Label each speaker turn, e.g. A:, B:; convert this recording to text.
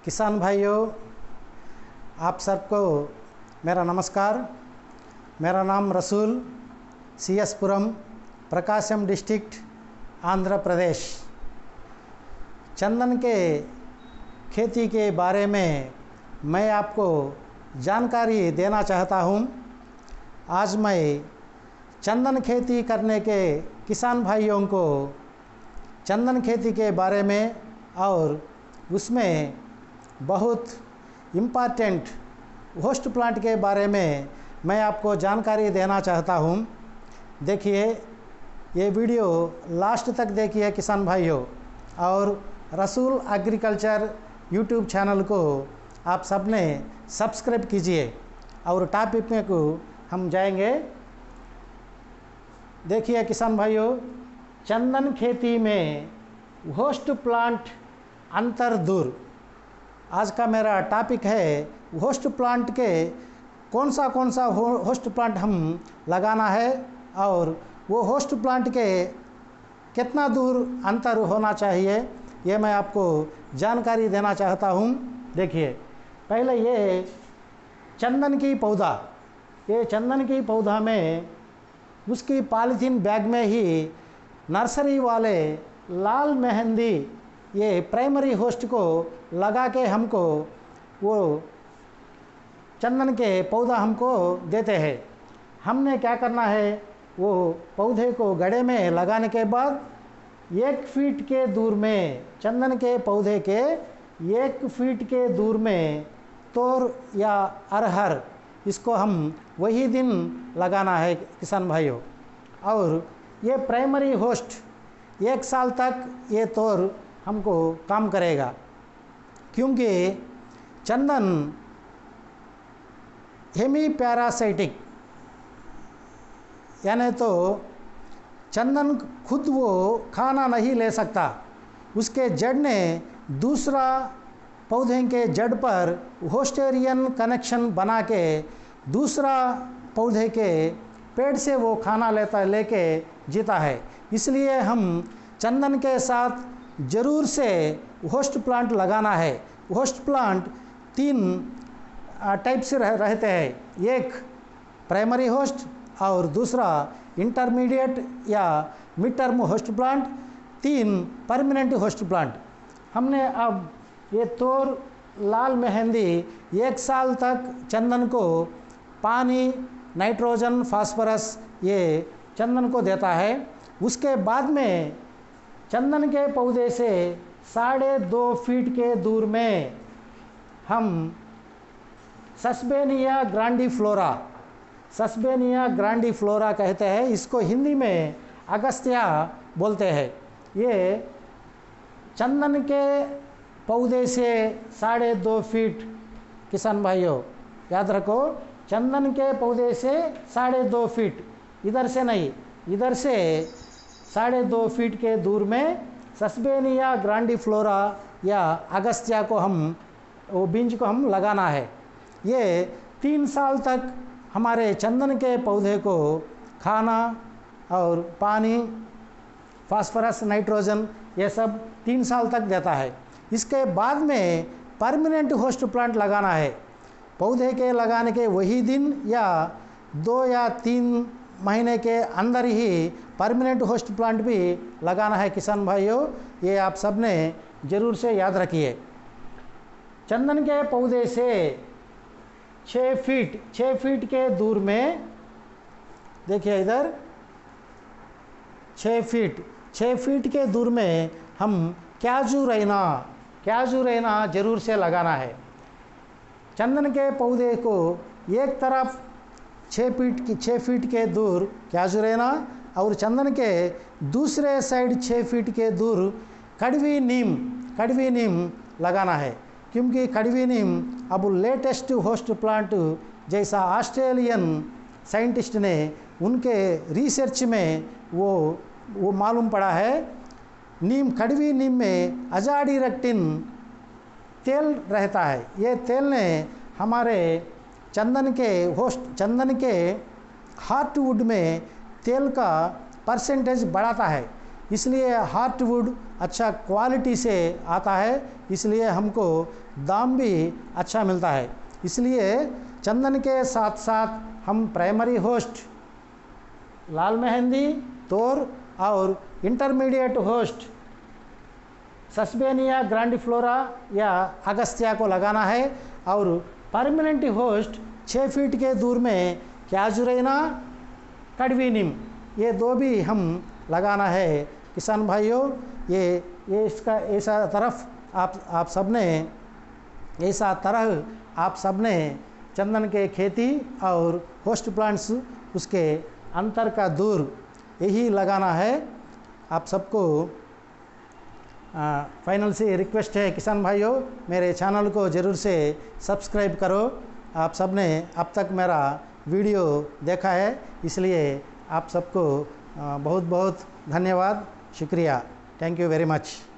A: किसान भाइयों, आप सबको मेरा नमस्कार। मेरा नाम रसूल, CS पुरम, प्रकाशम डिस्ट्रिक्ट, आंध्र प्रदेश। चंदन के खेती के बारे में मैं आपको जानकारी देना चाहता हूँ। आज मैं चंदन खेती करने के किसान भाइयों को चंदन खेती के बारे में और उसमें बहुत इम्पॉर्टेंट होस्ट प्लांट के बारे में मैं आपको जानकारी देना चाहता हूँ। देखिए, ये वीडियो लास्ट तक देखिए किसान भाइयों, और रसूल एग्रीकल्चर यूट्यूब चैनल को आप सबने सब्सक्राइब कीजिए। और टॉपिक में को हम जाएंगे। देखिए किसान भाइयों, चंदन खेती में होस्ट प्लांट अंतर दूर, आज का मेरा टॉपिक है। होस्ट प्लांट के कौन सा होस्ट प्लांट हम लगाना है और वो होस्ट प्लांट के कितना दूर अंतर होना चाहिए, ये मैं आपको जानकारी देना चाहता हूँ। देखिए, पहले ये चंदन की पौधा में उसकी पॉलीथीन बैग में ही नर्सरी वाले लाल मेहंदी ये प्राइमरी होस्ट को लगा के हमको वो चंदन के पौधा हमको देते हैं। हमने क्या करना है, वो पौधे को गड्ढे में लगाने के बाद 1 फीट के दूर में, चंदन के पौधे के 1 फीट के दूर में तोर या अरहर, इसको हम वही दिन लगाना है किसान भाइयों। और ये प्राइमरी होस्ट 1 साल तक ये तोर हमको काम करेगा, क्योंकि चंदन हेमी पैरासाइटिक, यानी तो चंदन खुद वो खाना नहीं ले सकता। उसके जड़ ने दूसरा पौधे के जड़ पर होस्टेरियन कनेक्शन बना के दूसरा पौधे के पेड़ से वो खाना लेके जीता है। इसलिए हम चंदन के साथ ज़रूर से होस्ट प्लांट लगाना है। होस्ट प्लांट 3 टाइप से रहते हैं। एक प्राइमरी होस्ट और दूसरा इंटरमीडिएट या mid term host plant, 3 permanent host plant. हमने अब ये तोर लाल मेहंदी 1 साल तक चंदन को पानी, नाइट्रोजन, फास्फोरस ये चंदन को देता है। उसके बाद में चंदन के पौधे से 2.5 फीट के दूर में हम सस्बेनिया ग्रांडिफ्लोरा कहते हैं। इसको हिंदी में अगस्त्या बोलते हैं। ये चंदन के पौधे से 2.5 फीट, किसान भाइयों याद रखो, चंदन के पौधे से 2.5 फीट, इधर से नहीं, इधर से 2.5 फीट के दूर में सस्बेनिया ग्रांडिफ्लोरा या अगस्त्या को वो बीज को हम लगाना है। ये 3 साल तक हमारे चंदन के पौधे को खाना और पानी, फास्फोरस, नाइट्रोजन ये सब 3 साल तक देता है। इसके बाद में परमानेंट होस्ट प्लांट लगाना है। पौधे के लगाने के वही दिन या 2 या 3 महीने के अंदर ही परमानेंट होस्ट प्लांट भी लगाना है किसान भाइयों। ये आप सब ने ज़रूर से याद रखिए। चंदन के पौधे से 6 फीट के दूर में, देखिए इधर 6 फीट के दूर में हम क्याजू रैना ज़रूर से लगाना है। चंदन के पौधे को एक तरफ 6 फीट के दूर क्याजू रैना और चंदन के दूसरे साइड 6 फीट के दूर कड़वी नीम लगाना है। क्योंकि कड़वी नीम अब लेटेस्ट होस्ट प्लांट, जैसा ऑस्ट्रेलियन साइंटिस्ट ने उनके रिसर्च में वो मालूम पड़ा है। कड़वी नीम में अजाडिरेक्टिन तेल रहता है। ये तेल ने हमारे चंदन के हार्टवुड में तेल का परसेंटेज बढ़ाता है। इसलिए हार्टवुड अच्छा क्वालिटी से आता है, इसलिए हमको दाम भी अच्छा मिलता है। इसलिए चंदन के साथ साथ हम प्राइमरी होस्ट लाल मेहंदी, तोर और इंटरमीडिएट होस्ट सस्बेनिया ग्रांडिफ्लोरा या अगस्त्या को लगाना है, और परमानेंट होस्ट 6 फीट के दूर में कैजुरेना, कड़वी नीम, ये 2 भी हम लगाना है। किसान भाइयों, ये इसका ऐसा तरफ आप सब ने ऐसा तरह आप सब ने चंदन के खेती और होस्ट प्लांट्स उसके अंतर का दूर यही लगाना है। आप सबको फाइनल से रिक्वेस्ट है किसान भाइयों, मेरे चैनल को ज़रूर से सब्सक्राइब करो। आप सब ने अब तक मेरा वीडियो देखा है, इसलिए आप सबको बहुत बहुत धन्यवाद, शुक्रिया। Thank you very much.